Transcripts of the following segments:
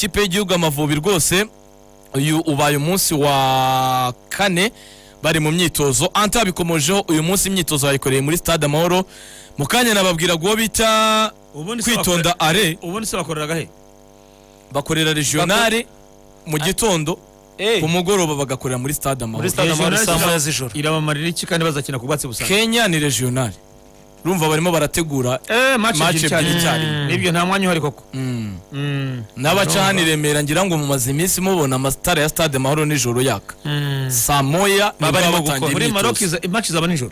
ikipe y'igihugu Amavubi rwose uyu ubaye umunsi wa kane bari mu myitozo. Anta bikomojeho uyu munsi imyitozo yayikoreye muri Stade Amahoro. Mukanya nababwira go bita kwitonda are. Ubundi se bakoreraga he? Bakorera regionale mu gitondo ku mugoroba bagakorera muri Stade Amahoro. Muri Stade Amahoro saa moya z'ijoro. Irabamarira iki kandi bazakina ku bwatsi Busanze? Kenya ni regionale. Urumva barimo barategura match cyari. Nibyo nta mwanya uhari koko. N'abacani Remera ngira ngo mu mazi iminsi mubona amatara ya Stade Amahoro nijoro yaka. Saa moya barimo gukora muri Maroc match zaba nijoro.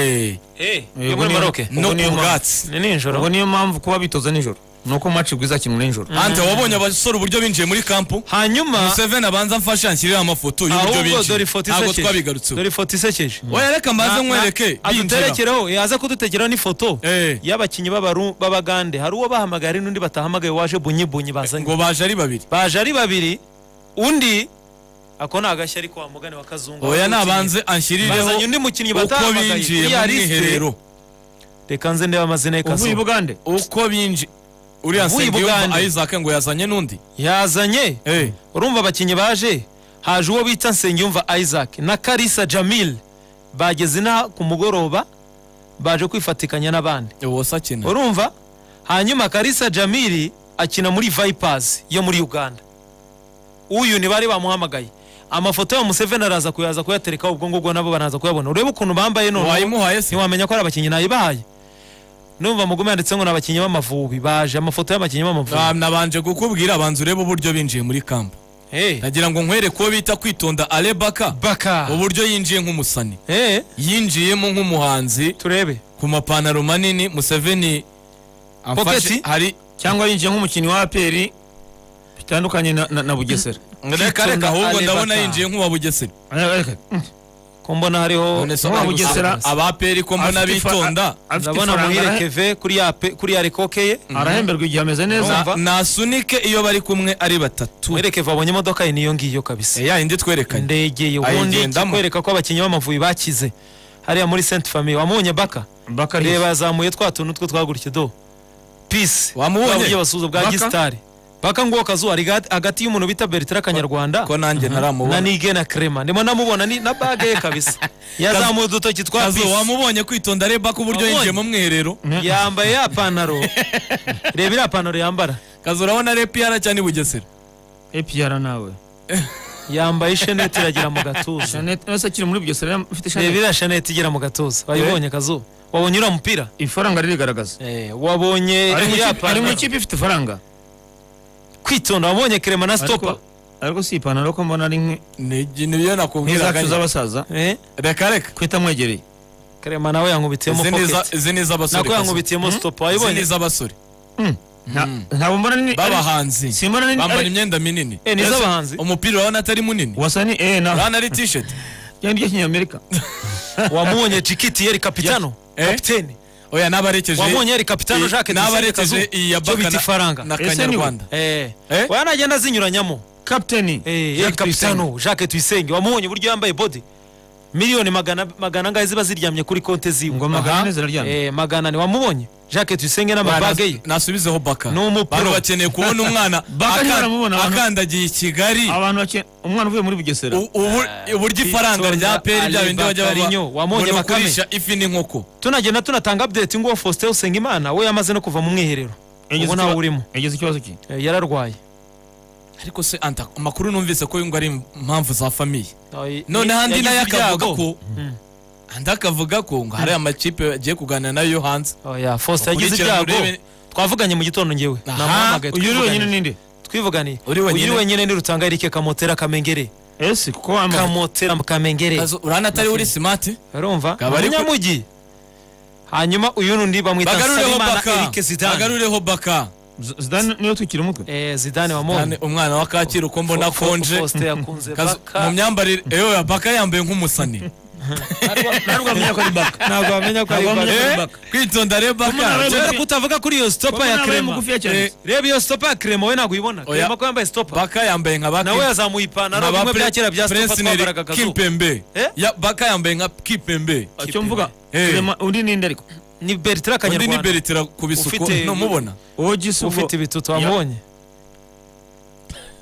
Muri Maroc no ku bwatsi ni nijoro. Ubwo niyo mpamvu kuba bitoza nijoro. Nuko match bwiza kintu nijoro. Ante wabonye abasore uburyo binjiye muri kampu. Hanyuma Museveni abanza mfasha nshyirira amafoto y'uburyo binjiye. Ntabwo twabigarutse. Dore foto isekeje. Oya reka mbaze nkwereke aduterekereho yaza kudutegeraho ni foto y'abakinyi b'Abagande. Hari uwo bahamagaye n'undi batahamagaye waje bunyi bazanye. Ngo baje ari babiri. Undi akona agashya ariko wa mugane wa Kazungu. Oya nabanze anshyirireho. Bazanye undi mukinyi batahamagaye. Uko binjiye mu Mwiherero. Reka nze ndeba amazina y'Kazungu. Uvuye Bugande. Uko binjiye uriya Nsengiyumva Isaac ngo yazanye n'undi urumva abakinyi baje haje uwo bita Nsengiyumva Isaac na Karisa Jamil bageze na ku mugoroba baje kwifatikanya n'abandi urumva hanyuma Karisa Jamil akina muri Vipers yo muri Uganda uyu ni bari bamuhamagaye amafoto ya Museveni araza kuyatereka ubwo ngubwo nabo banaza kuyabona urebe ukuntu bambaye none ntiwamenya ko ari abakinyi nayibahaye numva mugume yanditse ngo nabakinyi b'Amavubi baje amafoto y'abakinyi b'Amavubi nabanje gukubwira abanzu urebe uburyo binjiye muri kamp nagira ngo nkwere ko bita kwitonda Baka uburyo yinjiye nk'umusani yinjiyemo nk'umuhanzi turebe ku mapantaro manini Museveni amfashe hari cyangwa yinjiye nk'umukinyi wa APR bitandukanye na Bugesera reka ahubwo ndabona yinjiye nk'uwa Bugesera kombona hariho Bugesera abaperi ko mbona bitonda ndabona muhire Keve kuri ya rekokeye arahemberwa igihe ameze neza nasunike iyo bari kumwe ari batatu muhire Keve abonye imodoka ye niyo ngiyo kabisa indi twerekanye ndegeye ubundi kwereka ko abakinyi b'Amavubi bakize hariya muri Sainte Famille wamunye Baka reba yazamuye twatuntu two twagurike do peace wamubonye basuzo bwa Gistari Baka ngo kazu ari hagati y'umuntu bita Bertrand Kanyarwanda ko nanjye ntaramubona na Nige na Crema ndimo namubona ni na bage kabisa yazamuye dutoki twa kazu wamubonye kwitonda Baka uburyo yinjiye mu Mwiherero yambaye ya panaro reba ira panaro yambara kazu urabona APR cyane Bugesera APR nawe yambaye Chanete iragira mu gatuza Chanete nose kiri muri Bugesera ufite Chanete reba ira Chanete igira mu gatuza wayibonye kazu wabonye ura mupira ifaranga ririgaragaza wabonye ari mu kipe ifite faranga kwitonda wabonye Crema na stopa ariko si ipantaro ko mbona ari niyo nakubwira gaje z'abasaza reka kwita mwegereye Crema nawe yankubitiyemo pocket ziniza abasore nako yankubitiyemo stopa wayibonye ziniza abasore ntabwo mbona ni babahanzi simbona ni bambara imyenda minini niza abahanzi umupira urabona atari munini wasani na urabona ari t-shirt yandi y'Amerika wamubonye Chikiti yeri kapitano kapiteni oya nabarekeje wabonye yeri kapitano Jacques nabarekeje iya Baka na Kanyarwanda oya nagenda zinyuranyamo kapiteni yeri kapitano Jacques Tuyisenge wamubonye buryo yambaye body miliyoni magana ngahe ziba ziryamye kuri konte ziwe ngo magana ziraryamye magana ni wamubonye Jacques Tuyisenge n'amabage ye nasubizeho Baka n'umupiro bakeneye kubona umwana akandagiye i Kigali abantu umwana uvuye muri Bugesera uburyo ifaranga rya APR bya bindi bajya wamubonye bakarisha ifi n'inkoko tunagenda tunatanga update ngo Faustin Usengimana we yamaze no kuva mu Mwiherero ubona nawe urimo yageze ikibazo ki yararwaye ariko se anta amakuru numvise ko ngo ari impamvu za famille none handi nayo akavuga ko akavuga ko ngo hari amakipe agiye kuganira nayo hanze oya Faustin yagize ibyago twavuganye mu gitondo ngewe namuhamagaye uyu wenyine ninde twivuganiye uyu wenyine ni Rutanga Eric Kamotera Kamengere ese kuko wama Kamotera Kamengere urana atari uri smart urumva abanyamugi hanyuma uyu nundi bamwita Salimana Eric Zidane bagarureho Baka Zidane niyo tukiri umutwe Zidane wamubonye umwana wa Kacyiru uko mbona konje mu myambarire Baka yambaye nk'umusani ntabwo amenya ko ari Baka ntabwo amenya ko ari Baka kwitonda Baka kutavuga kuri iyo stopa ya Crema reba iyo stopa ya Crema we ntabwo uyibona Crema ko yambaye stopa Baka yambaye nka Baka nawe yazamuye ipantaro bimwe bya kera bya stopa twabaraga gazo Kimpembe Baka yambaye nka Kimpembe cyo mvuga Crema undi ninde ariko ni Bertrand Kanyarwanda undi ni Bertrand kubisuko no mubona ufite ibitutu wamubonye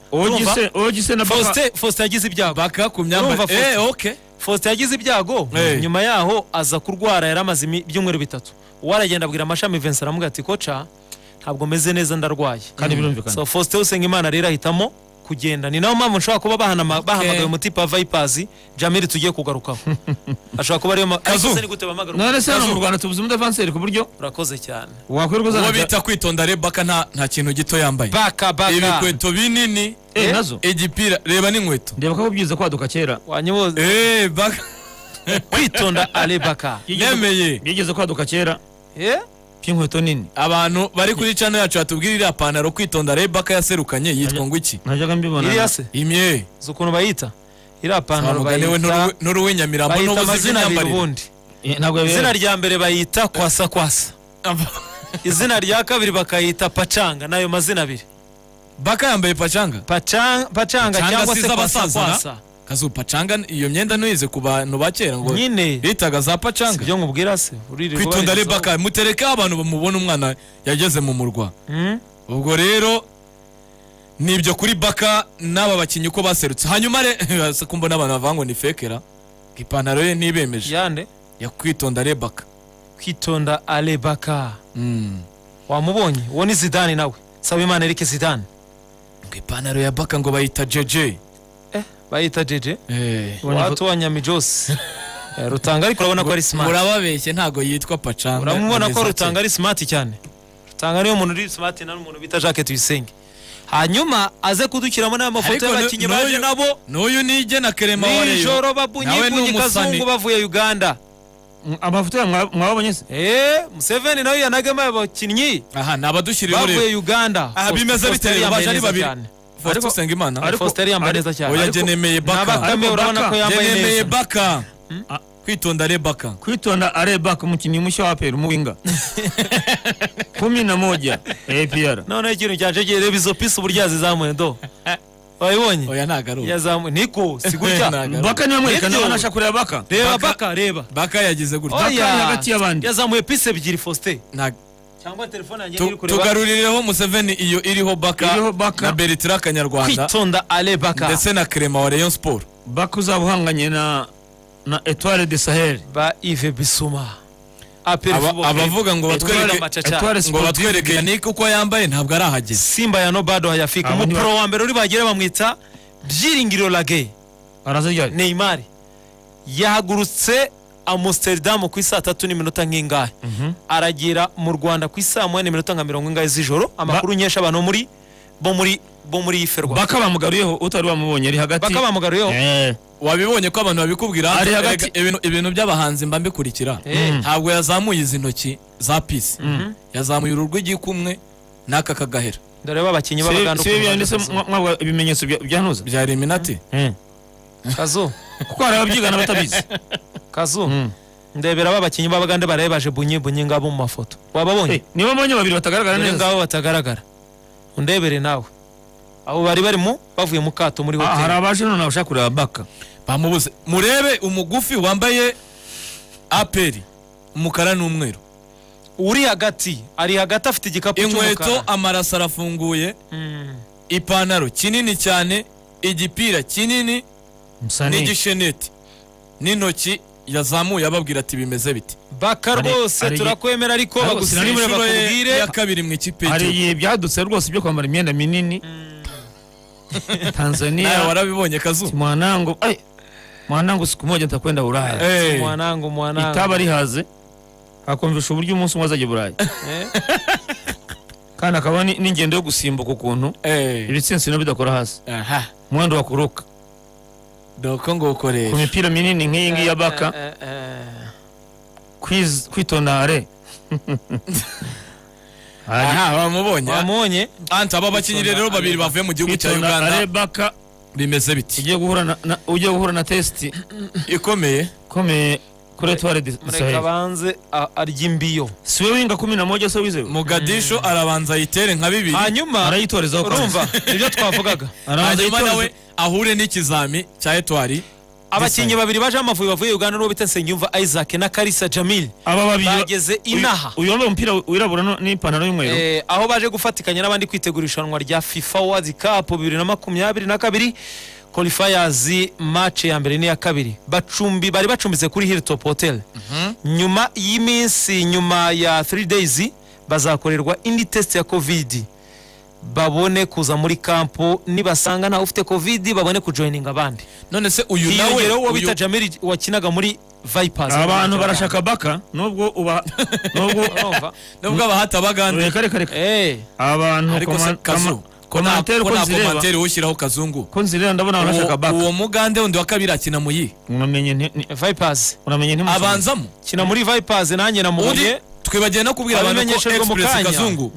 ogise na Baka Faustin yagize ibyago Baka ku myambarire okay Faustin yagize ibyago nyuma yaho aza kurwara yaramaze ibyumweru 3 waragenda abwira amashami Vincent aramubwira ati koca ntabwo meze neza ndarwaye kandi birumvikana so Faustin Usengimana rero ahitamo kugenda ni naho mpamvu nshobora kuba bahamagaye umutipa Vipers Jamil tugiye kugarukaho ashobora kuba ariyo Kazu ni gute bamagara none se mu Rwanda tubuze umudefanseri ku buryo urakoze cyane wakwiruka uwo bita kwitonda rero Baka nta kintu gito yambaye Baka ibikweto binini nazo igipira reba n'inkweto ndeba ko byiza kwaduka kera wanyiboze Baka kwitonda ale Baka yemeye bigeze kwaduka kera Pinkweto nini abantu bari kuri channel yacu atubwirira panaro kwitonda rero Baka yaserukanye yitwa ngo iki najyaga mbibona iri yase imye zukuntu bayita ira panaro bayita n'uruwinyamirambo n'ubuzina y'ubundi ntabwo izina rya mbere bayita kwasa izina rya kabiri bakayita pacanga nayo mazina abiri Baka yambaye pacanga cyangwa se kwasa Kazu pacanga iyo myenda nuyize ku bantu bakera ngo nyine bitaga za pacanga byo nkubwira se kwitonda rero Baka mutereke abantu bamubona umwana yageze mu murwa ubwo rero nibyo kuri Baka n'aba bakinyi uko baserutse hanyuma se kumbona abantu bavango ni fakera ipantaro ye nibemeje yande yakwitonda rero Baka kwitonda ale Baka wamubonye uwo ni Zidane nawe Sabimana Eric Zidane ngo ipantaro ya Baka ngo bayita JJ bayita JJ watu wa Nyamijose Rutanga ariko urabona ko ari smart urababeshye ntago yitwa pacanga uramubona ko Rutanga ari smart cyane Rutanga niyo umuntu uri smart na umuntu bita Jacques Tuyisenge hanyuma aze kudukiramo n'amafoto y'abakinyi baje nabo n'uyu nije na Kerema wareyo nijoro babunyi kazungu bavuye Uganda amafoto ya mwabonye se Museveni nayo yanagama abakinyi nabadushyirira bavuye Uganda bimeze biteye baje ari babiri Faustin Usengimana Faustin yambaye neza cyane yagenemeye Baka urabona ko yambaye neza Baka kwitonda re Baka kwitonda are Baka umukinnyi mushya wa PL umuwinga 11 APR none ikintu cyaje reba izo pisi uburyo yazizamuye ndo wayibonye oya nagaruka yazamuye niko sigurya Baka nyamwerekana banasha kureba Baka reba Baka yagize gutya Baka hagati y'abandi yazamuye pisi ebyiri Faustin cyangwa telefone yanjye iri kureba tugarurireho Museveni iyo iriho Baka na Bertrand Kanyarwanda kwitonda ale Baka ndetse na Clement wa Rayon Sport Baka uzabuhanganye na Etoile de Sahel ba Yves Bissouma abavuga ngo batwereke Yannick uko yambaye ntabwo ari ahageze Simba ya Nobado hayafika mu pro wa mbere uri bagire bamwita Byiringiro Lage arazijya Neymar yahagurutse Amsterdam ku isa 3 n'iminota nk'ingahe aragira mu Rwanda ku isa 1 n'iminota nka 40 z'ijoro amakuru nyesha abantu bo muri iferwa Baka bamugaruyeho utari wamubonye ari hagati Baka bamugaruyeho wabibonye ko abantu babikubwira ibintu by'abahanzi mba mbikurikira ntabwo yazamuye izi ntoki za pisi yazamuye ururwigi kumwe n'aka kagahera ndareba abakinyi b'abaganda ibimenyetso byantuza bya Eliminati Kazo kuko hari ababyigana batabizi Kazo ndebera abakinyi b'abaganda barebaje bunyi ngabo mu mafoto wababonye nibo mbonye babiri batagaragara neza ngabo batagaragara undebere nawe abo bari barimo bavuye mu kato muri hotel hari abaje none bashaka kureba Baka bamubuze murebe umugufi wambaye aperi umukara n'umweru uri hagati afite igikapu cy'umukara inkweto amaraso arafunguye ipantaro kinini cyane igipira kinini n'igisheneti n'intoki yazamuye ababwira ati bimeze biti Baka rwose turakwemera ariko bagusira niba bakubwire ya kabiri mu ikipe hari byadutse rwose byo kwambara imyenda minini Tanzania warabibonye Kazu mwanangu siku moja nitakwenda Ulaya mwanangu itaba rihaze akumvisha uburyo umunsi umwe azajya Ulaya kandi akaba n'ingendo yo gusimbuka ukuntu ibitsinsi no bidakora hasi mwendo wa kuruka doko ngo ukoresha ku mipira minini nk'iyi ngiyi ya Baka kwitonare wamubonye anta aba bakinyi rero babiri bavuye mu gihugu cya Uganda Baka bimeze biti ugiye guhura na test ikomeye kuri Etoile de Sahel abanze arya imbiyo siwe winga 11 se wize Mugadisho arabanza yitere nka bibiri hanyuma arayitoreza urumva ibyo twavugaga hanyuma nawe ahure n'ikizami cya Etoile abakinnyi babiri baje amavubi bavuye Uganda n'uwo bita Nsengiyumva Isaac na Kalisa Jamil aba babiri bageze inaha uyu wambaye umupira wirabura n'ipantaro y'umweru aho baje gufatikanya n'abandi kwitegura irushanwa rya FIFA World Cup 2022 qualifiers match ya mbere n'iya kabiri bari bacumbitse kuri Hilltop Hotel. Nyuma y'iminsi nyuma ya 3 days bazakorerwa indi test ya COVID babone kuza muri kampo nibasanga nta ufite COVID babone kujoininga abandi. None se uyu nawe uwo bita Jamil wakinaga muri Vipers abantu barashaka baka nubwo abahata baganda abantu komantere ushyiraho kazungu ko nzirira ndabona barashaka baka uwo mugande wundi wa kabiri akina muyi unamenye Vipers abanzamo kina muri Vipers nanjye namubonye twibagiye no kubwira abantu ko Express kazungu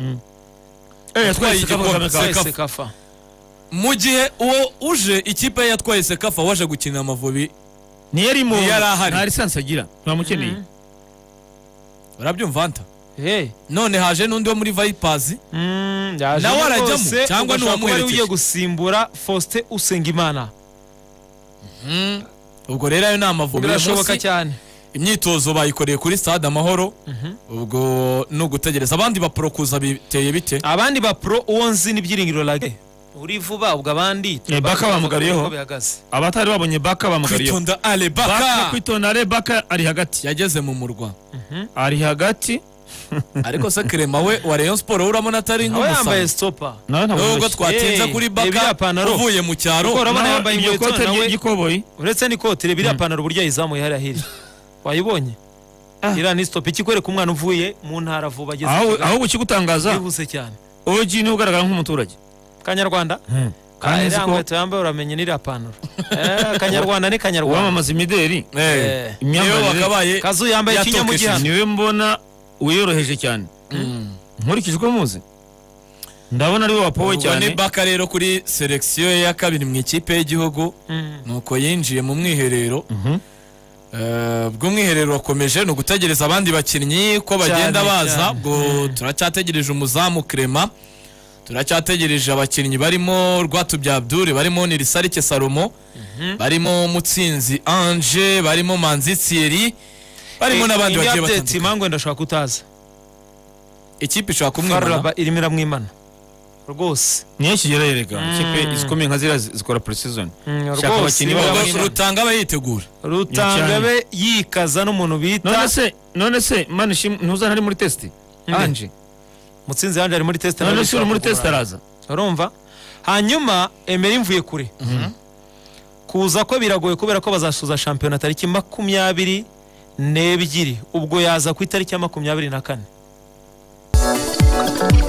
yatwaye Sekafa mu gihe uwo uje ikipe yatwaye Sekafa waje gukina Amavubi niyarimo nta lisansi agira ntamukeneye urabyumva nta none haje n'undi wo muri Vipers nawe arajyamo cyangwa n'uwamuherekeje ugiye gusimbura Faustin Usengimana ubwo rero ayo ni Amavubi birashoboka cyane imyitozo bayikoreye kuri Stade Amahoro ubwo no gutegereza abandi baprokuza biteye bite abandi bapro uwo nzi n'ibyiringiro lage uri vuba ubwo abandi baka bamugariyeho abatari babonye baka bamugariyeho kwitonda ale baka ari hagati yageze mu murwa ari hagati ariko se Clement we wa Rayon Sport urabona atari nk'umusa yambaye stopper nubwo twatinza kuri baka uvuye mu cyaro urabona yambaye ikote ry'ikoboyi uretse n'ikote biriya panaro burya izamuye hari ahiri wayibonye ira ni stop ikikwereka umwana uvuye mu ntara vuba ageze aho ukigutangaza bihuse cyane oji ni ugaragara nk'umuturage Kanyarwanda Kanyarwanda yambaye uramenye n'ira panaro Kanyarwanda ni Kanyarwanda wamamaza imideri imyambarire kazu yambaye ikinyamugihano niwe mbona uyoroheje cyane nkurikije uko muzi ndabona ari we wapowe cyane ni baka rero kuri selection ya kabiri mu ikipe y'igihugu nuko yinjiye mu mwiherero bw'umwiherero wakomeje no gutegereza abandi bakinnyi ko bagenda baza ubwo turacyategereje umuzamu Clement turacyategereje abakinnyi barimo Rwatubya Abdul barimo Nirisarike Salomo barimo Mutsinzi Ange barimo Manzi Thierry barimo n'abandi bagiye batandukanye Mangwe ndashaka kutaza ikipe ishaka kumwimana irimo iramwimana rwose niyo kigera yereka ikipe izikomeye nka zira zikora pre-season shaka abakinnyi Rutanga bayitegura Rutangabe yikaza n'umuntu bita none se manishi ntuzana ari muri test Ange Mutsinzi Ange ari muri test none se muri test araza urumva hanyuma Emery mvuye kure kuza ko biragoye kubera ko bazasuza shampiyona tariki 22 ubwo yaza ku itariki ya 24